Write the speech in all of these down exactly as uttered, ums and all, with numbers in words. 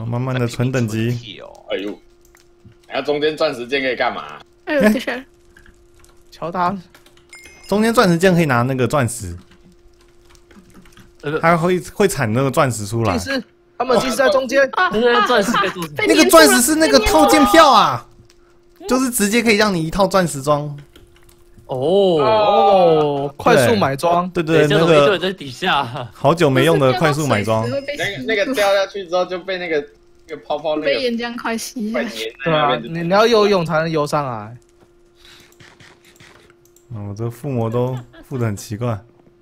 慢慢的存等级。 哎呦，然后中间钻石剑可以干嘛？ 哎呦，这下敲他。 中间钻石剑可以拿那个钻石，它会会产那个钻石出来。 技师，他们技师在中间。 那个钻石可以做什么？ 那个钻石是那个套件票啊，就是直接可以让你一套钻石装。 哦哦，快速买装。 对对，那个在底下， 好久没用的快速买装。 那个那个掉下去之后就被那个那个泡泡那个被岩浆快吸。 对啊，你你要游泳才能游上来。 我这附魔都附的很奇怪。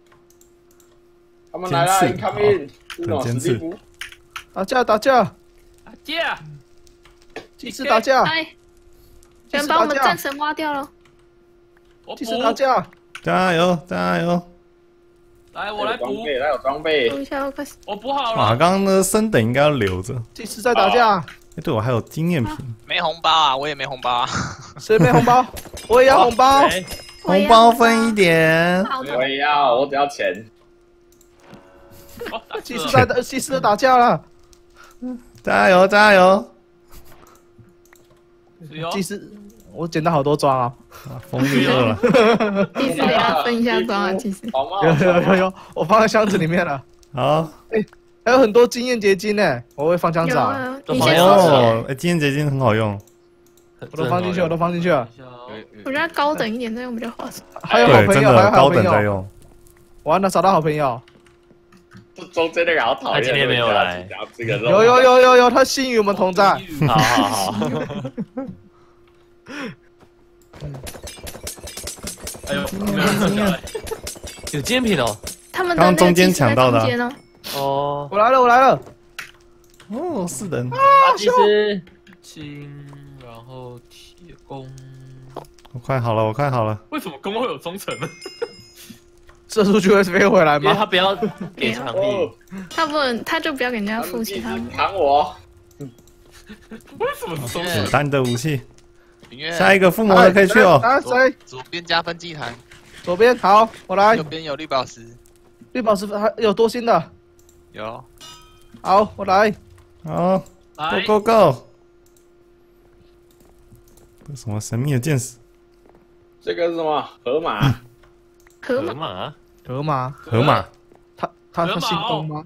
他们来了 ，incoming， 很尖刺。 打架打架打架， 技师打架。 哎，有人把我们战神挖掉了。 技师打架， 加油加油！ 来，我来补。 来有装备。 补一下，我快。 我补好了。 哇，刚刚的升等应该要留着。 技师在打架。 哎，对我还有经验瓶。 没红包啊，我也没红包啊。 谁没红包？我也要红包。 红包分一点。 我也要，我只要钱。 技师在打，技师在打架了。 加油加油！ 技师，我捡到好多装啊！ 风力二了。 技师等下分一下装啊，技师。 有有有有，我放在箱子里面了。 好。 哎，还有很多经验结晶呢，我会放箱子啊。 哦，哎，经验结晶很好用。 我都放进去，我都放进去了。 我觉得高等一点再用比较划算。 还有好朋友，还有好朋友。 完了，找到好朋友。 这中间那个好讨厌。 他今天没有来。 有有有有有，他心与我们同在。 好好好。哎呦，有精品哦。 他们刚中间抢到的。 哦， 我来了，我来了。 哦，是人。 啊，其实金，然后铁弓。 我快好了，我快好了。 为什么弓会有忠诚呢？ 射出去会飞回来吗？ 他不要给场地， 他不能，他就不要给人家付其他。 扛我。 为什么忠诚？ 子弹的武器。下一个附魔的可以去哦。 啊，谁？ 左边加分祭坛。 左边好，我来。 右边有绿宝石。 绿宝石还有多星的？ 有。 好，我来。 好 ，Go Go Go！ 什么神秘的剑士？ 这个是什么？河马。 河马。 河马。 河马。 他他他姓公吗？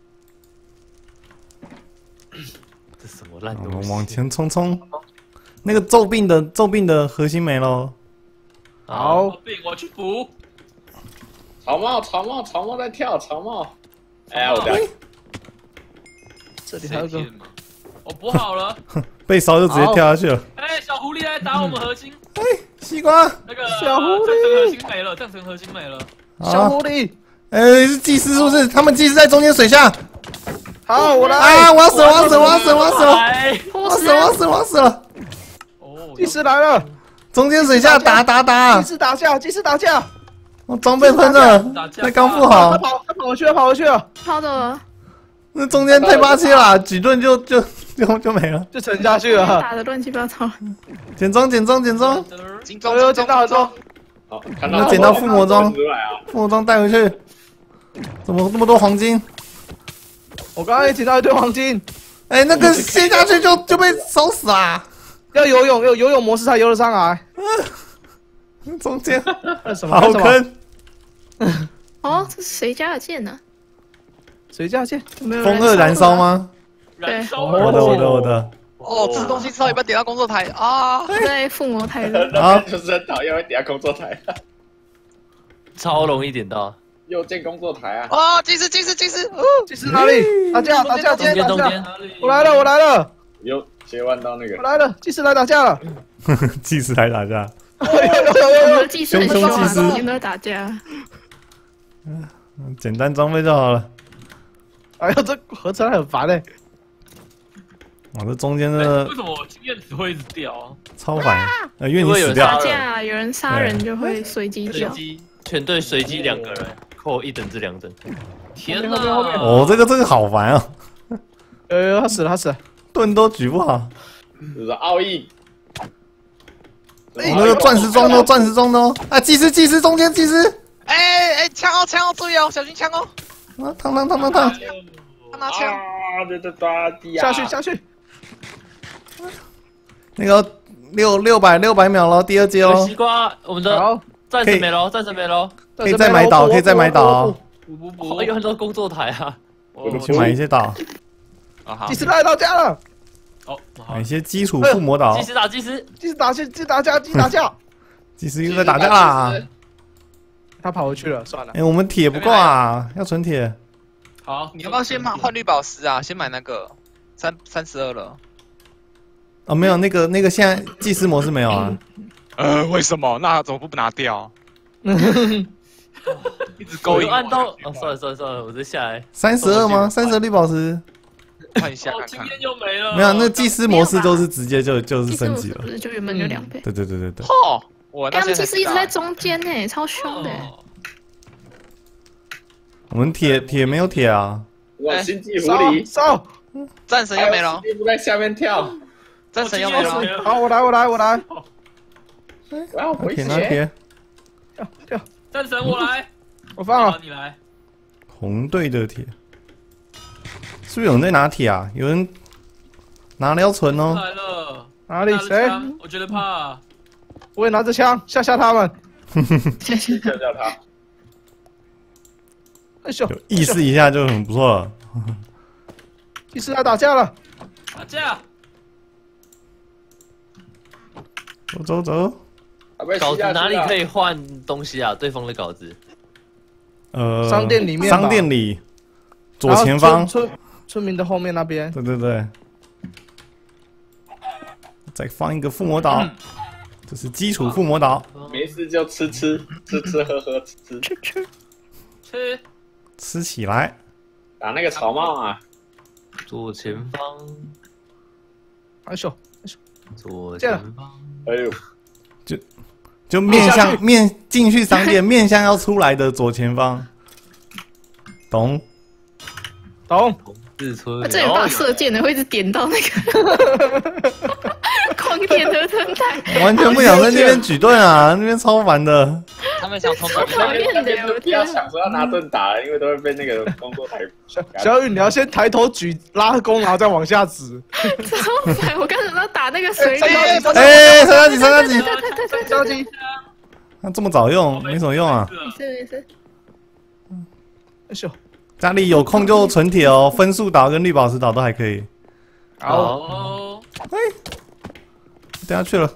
这什么烂东西？ 我们往前冲冲。那个咒病的咒病的核心没喽。 好， 病我去补。 草帽，草帽，草帽在跳，草帽。哎，我的。 这里还有个。 我补好了。 被烧就直接跳下去了。 哎，小狐狸来打我们核心。 哎，西瓜。 那个小狐狸。 战神核心没了，战神核心没了。 小狐狸。 哎，是祭司是不是？他们祭司在中间水下。 好，我来。 啊！我要死！我要死！我要死！我要死！我要死！我要死！我要死了！ 哦， 祭司来了。 中间水下打打打！ 祭司打架，祭司打架！ 我装备喷了，那刚复好。 他跑，他跑回去了，跑回去了， 跑走了。 那中间太霸气了，举盾就就就就没了， 就沉下去了。 打的乱七八糟。 捡装，捡装，捡装。 金装， 有捡到很多。 好，看到捡到附魔装，附魔装带回去。怎么那么多黄金？ 我刚刚也捡到一堆黄金。 哎，那个陷下去就就被烧死啦！ 要游泳，有游泳模式才游得上来。 中间什么？ 好坑！ 哦，这是谁家的剑呢？ 谁家剑？ 风二燃烧吗？ 燃烧我的我的我的。 哦，吃东西吃到一半点到工作台啊！ 在附魔台的。 啊，就是很讨厌会点到工作台。 超容易点到。 右键工作台啊！ 啊，技师技师技师， 技师哪里？打架打架， 中间中间。 我来了我来了。 又切换到那个。 我来了，技师来打架了。 技师来打架。 我们技师很凶凶技师， 每天都在打架。 嗯，简单装备就好了。 哎呦，这合成很烦哎。 哇，这中间的为什么我经验值会一直掉啊？ 超烦，呃，因为你死掉。 打架，有人杀人就会随机掉。 全队随机两个人扣一等至两等。天哪！ 哦，这个这个好烦啊！ 呃，他死了，他死了， 盾都举不好。 就是奥义。 我那个钻石装的，钻石装的哦！啊，技师，技师，中间技师！ 哎哎，枪哦，枪哦，注意哦，小心枪哦！ 啊，烫烫烫烫烫！ 他拿枪！ 对对对， 下去下去。 那个六六百六百秒了，第二阶有哦西，瓜，我们的好， 战神没了，战神没了。 可以再买岛，可以再买岛哦， 补补补，有很多工作台啊。我去买一些岛， 啊好祭，司来到家了， 哦，好买一，些基础附魔岛计。时打计时， 祭司打架，祭司打架，祭司打架。 祭司又在打架啦！ 他跑回去了，算了哎，。我们铁不够啊，要存铁。 好， 你要不要先买换绿宝石啊？先买那个三三十二了。 哦，没有，那个那个现在祭司模式没有啊。 呃，为什么？那怎么不拿掉？一直勾引我。 我按到哦，算了算了算了，我再下来。 三十二吗？三十二绿宝石？ 换一下哦， 看看。 经验又没了。 没有，那祭司模式都是直接就就是祭司升级了模式不。是就原本就两倍？ 对对对对对。 嚯，我哎，他们那现在祭司一直在中间呢，超凶的。 哦我们铁铁没有铁啊。 我星际狐烧狸， 烧。 战神又没了， 地不在下面跳， 战神又没了。 了。 好，我来我来我来。 我要回拿铁拿血。 铁。 跳跳， 战神我来， 我放了。 好你来。 红队的铁，是不是有人在拿铁啊？有人拿了要存哦。 来了， 哪里？ 拿了谁？ 枪我觉得怕。 我也拿着枪吓吓他们。 谢谢。 叫叫他， 哎呦， 有意识一下就很不错了。 祭司来打架了。 打架， 走走走。 他被稿子哪里可以？ 以换东西啊？对方的稿子。 呃， 商店里面吧商店里左前方然后。村村村民的后面那边。 对对对。再放一个附魔岛，这是基础附魔岛， 没事就吃吃吃吃喝喝吃吃， 吃吃。 吃吃起来。 打那个草帽啊！ 左前方， 哎呦， 左这样前方。 哎呦， 就面下向面进去商店，面向要出来的左前方，懂？ 懂。 自村。 啊这有把射箭的会一直点到那个，狂点合成台。 完全不想在那边举盾啊，那边超烦的。 他们想通超过讨厌的，我不要天！ 想说要拿盾打了，因为都会被那个工作台。 小小雨，你要先抬头举拉弓，然后再往下指。 超烦！我刚才要打那个水里。 哎哎哎，三加几，三加几， 对对对对着急。 那这么早用没什么用啊。 没事没事。 哎呦， 家里有空就存铁哦，分数岛跟绿宝石岛都还可以。 好， 好， 等下去了。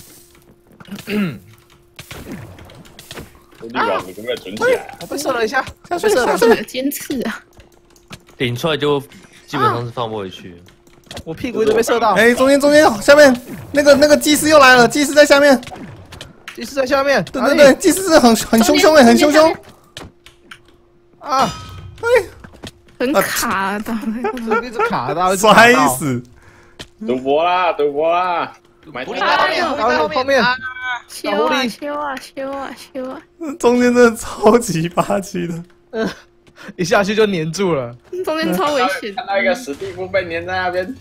绿宝石根本存起来， 我被射了一下， 下被射了。 这个尖刺啊！ 顶出来就基本上是放不回去。 我屁股一直被射到。 哎，中间中间下面那个那个祭司又来了，祭司在下面。 祭司在下面。 对对对，祭司是很很凶凶哎，很凶凶。 啊！ 很卡的。 一直卡到，一直卡摔到。 死！ 赌博啦，赌博啦，买狐狸它在后面，狐狸在后后面面啊！ 修啊修啊修啊修啊！ 中间真的超级霸气的。 一下去就黏住了。 中间超危险。 看到一个史蒂夫被粘在那边，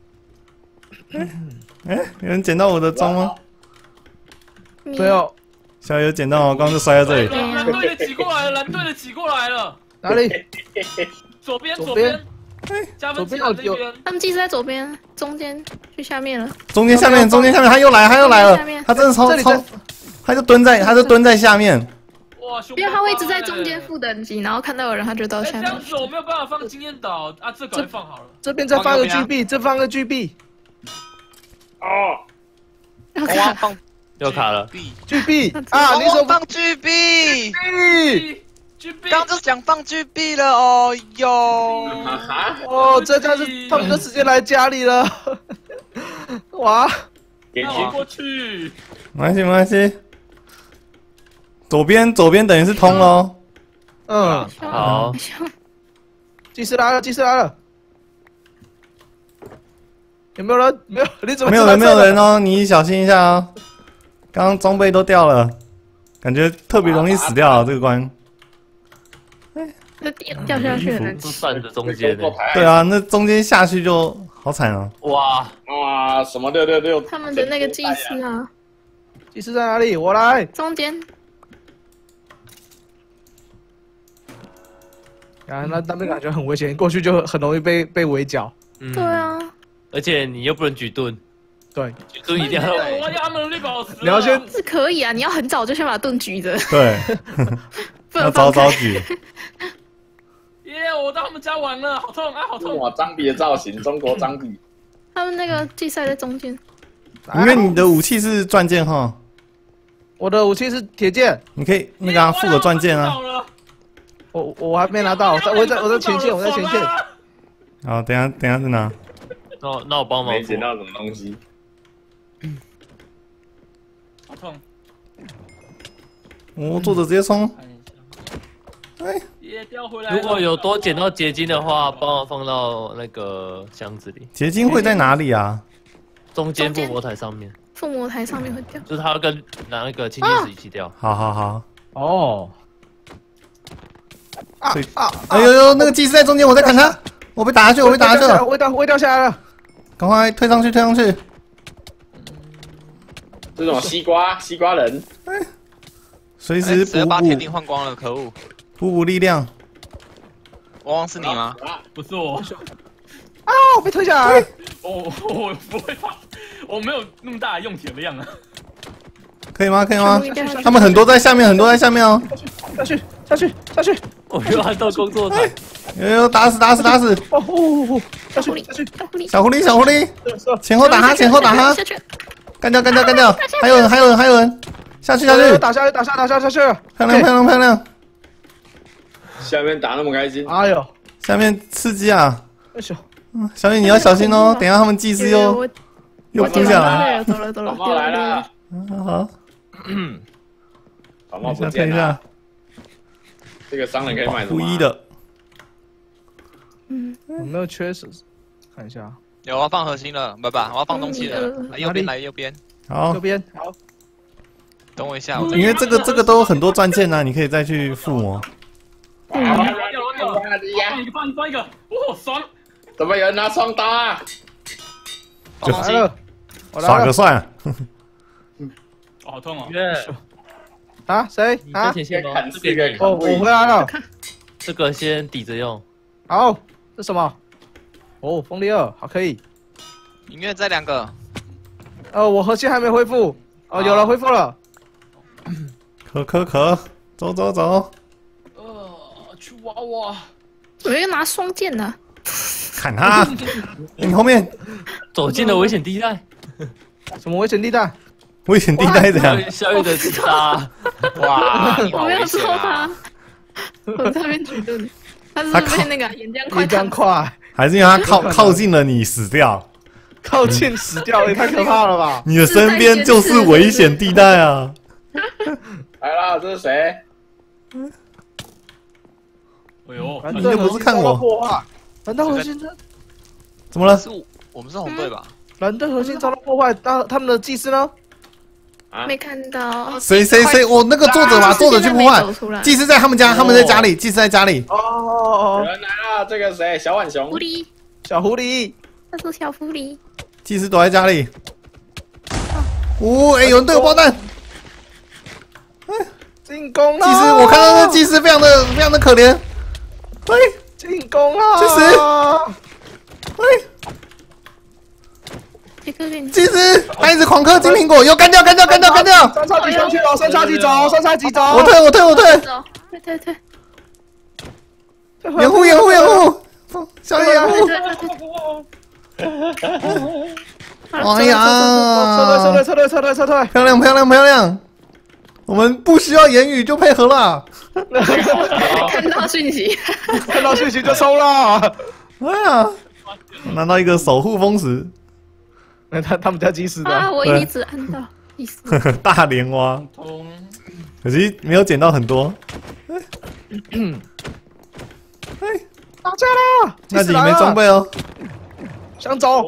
哎，有人捡到我的装吗？ 你没有。 小友捡到哦，刚刚就摔在这里。 蓝队的挤过来了，蓝队的挤过来了， 哪里？ 左边左边左边，加分机左边有那边。 他们祭司在左边，中间去下面了。 中间下面，中间下面，他又来，他又来了下面， 他真的超这里在超，他就蹲在，他就蹲在下面。 哇，凶因为他会一直在中间负等级，然后看到有人他就到哎， 下面这样。子我没有办法放经验岛啊，这赶快放好了。 这边再放个 G B，这放个 G B。 哦， 红要看王放又卡了 G G B 啊， 红你说王放 G B， B？ G B， 刚就想放 G B 了哦哟。 哈， 哦，这下是他们就直接来家里了。哇！ 给那我去， 过去。 没关系，没关系。左边，左边等于是通喽。 嗯， 好， 祭司来了，祭司来了。有没有人？没有，你怎么没有人，没有人哦，你小心一下哦。刚刚装备都掉了，感觉特别容易死掉啊这个关。 那掉掉下去的人都站着中间呢。 对啊，那中间下去就好惨啊。 哇， 啊，什么六六六？ 他们的那个祭司啊， 祭司在哪里？我来。 中间啊，那那边感觉很危险，过去就很容易被被围剿。 嗯对，啊， 而且你又不能举盾， 对， 举盾一定要我要他们的绿宝石了。 你要先是可以啊，你要很早就先把盾举着， 对， 不要早能放开。 早举。 耶！我到他们家玩了，好痛啊，好痛！ 哇，张比的造型，中国张比。 他们那个季赛在中间， 因为你的武器是钻剑哈， 我的武器是铁剑， 你可以那个啊附个钻剑啊。 我我还没拿到，我在我在我在前线，我在前线。 好，等一下等一下再拿。 那我那我帮忙扶没捡。到什么东西。 好痛！ 我坐着直接冲。 看一下， 哎， 耶，掉回来了。 如果有多捡到结晶的话，帮我放到那个箱子里， 结晶会在哪里啊？ 中间中间附魔台上面， 附魔台上面会掉。 就是它要跟拿那个青金石一起掉。 好好好。 哦，啊对啊！ 哎呦呦，那个祭司在中间，我在砍他，我被打下去，我被打下去了， 我掉我掉下来了。 赶快推上去，推上去。 这种西瓜西瓜人， 随哎时补直接把铁补钉换光了，可恶！ 补补力量。 汪汪是你吗？ 啊？ 不是我， 啊！我被推下来了。 我我不会怕，我没有那么大的用铁量啊。 可以吗？可以吗全部掉下？去他们很多在下面，很多在下面哦。 下去下去下去！ 我又按到工作台， 有有打死打死打死！ 哦哦哦！下小狐狸去下去！， 小狐狸， 小狐狸小狐狸， 是前后打他，前后打他下，去。 干掉干掉干掉！还有人还有人还有人，下去下去！ 打下去打下打下下去！ 漂亮漂亮漂亮！ 下面打那么开心， 哎呦， 下面刺激啊！ 哎呦， 小雨你要小心哦，等一下他们祭司又我又我扑下来。 了，走了走了， 小猫来了， 好好， 小猫等一下不见了看一下。， 这个商人可以买什么？ 胡一，的， 嗯， 有没有缺失？看一下， 有，我要放核心了，不不，我要放东西了嗯， 来右边来右边， 好右，边好。 等我一下，我这因为这个这个都有很多钻剑啊，你可以再去附魔。 啊！ 掉了掉了，放一个放放一个，哇，爽！ 怎么有人拿双刀啊？ 放东西， 来了，我来了耍个帅啊！ 哦好痛哦！ 耶， 啊！谁你在啊？ 前线吗？ 砍这边你四个砍哦，我回来了。 这个先抵着用。 好，这什么？哦，风力二，好可以。 音乐这两个， 呃，我核心还没恢复。哦，有了，恢复了。 可可可，走走走， 呃，去挖挖。 我要拿双剑呢。 砍他！你后面走进了危险地带， 什么危险地带？ 危险地带怎样？ 小雨的自杀， 哇，你好我没有危险说他啊！， 我在那边举盾。他是他靠不是被那个岩浆快一张砍？ 快， 还是因为他靠靠近了你死掉？ 靠近死掉，也太可怕了吧！ 你的身边就是危险地带啊！ 来了，这是谁？ 哎呦， 蓝你又不是看我队核心遭到破坏，蓝队核心这怎么了？ 是我我们是红队吧？ 蓝队核心遭到破坏，那他们的祭司呢？ 啊没看到。 谁谁谁？我那个作者把作者去破坏。祭司在他们家，他们在家里，祭司在家里。 哦哦哦， 有人来了，这个谁？小浣熊狐。狸， 小狐狸， 他说小狐狸。 祭司躲在家里。哦，哎，有人对我爆弹。 进攻了！ 祭司，我看到那祭司非常的非常的可怜。喂进攻了！ 祭司喂， 杰克给你。 祭司，他一直狂嗑金苹果，又干掉干掉干掉干掉。 三叉戟上去了，三叉戟走，三叉戟走。 我退我退我退， 走，对对对， 掩护掩护掩护，小野掩护。 对对对。 哎呀， 撤退撤退撤退撤退撤退！ 漂亮漂亮漂亮，我们不需要言语就配合了。 看到讯息， 看到讯息就冲了。 哎呀，拿到一个守护风石， 那他他们家祭司啊， 的， 我一直按到第四。 大莲花， 通可惜没有捡到很多。 打架啦！ 那里没装备哦。 想走，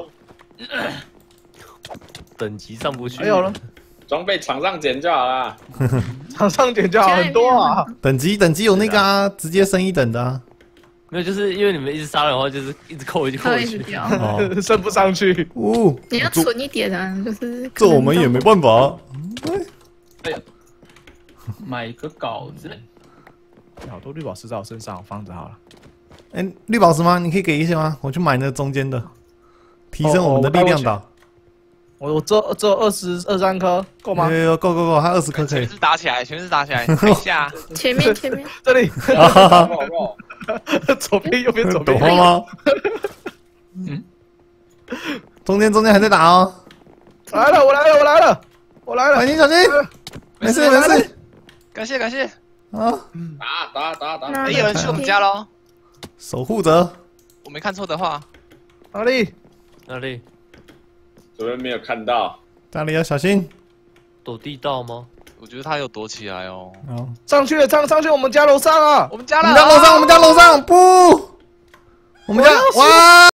等级上不去。 没有了， 装备场上捡就好了。 场上点就好很多啊。 等级等级有那个啊，直接升一等的啊。 没有，就是因为你们一直杀人的话，就是一直扣回去，扣回去。 他会一直掉。 哦， 升不上去， 哦， 你要存一点啊，就是。 这我们也没办法。 买个稿子。 好多绿宝石在我身上，我放着好了。 哎、绿宝石吗？你可以给一些吗？我去买那中间的，提升我们的力量岛。 我我只有只有二十二三颗，够吗？ 有有有，够够够，还二十颗可以全。是打起来，全是打起来，看一下， 前面前面， 这里， 啊够够， 左边右边左懂边。 了吗？嗯，中间中间还在打哦。 来了，我来了，我来了，我来了小。心小心，没事没事。 感谢感谢。 啊， 打打打打， 那哎，有人去我们家喽！ 守护者， 我没看错的话， 哪里？ 哪里？ 昨天没有看到， 家里要小心。 躲地道吗？ 我觉得他有躲起来哦。 哦， 上去了，上上去我们家楼上啊！ 我们家了， 我们家楼上，我们家楼上，不，我们家哇。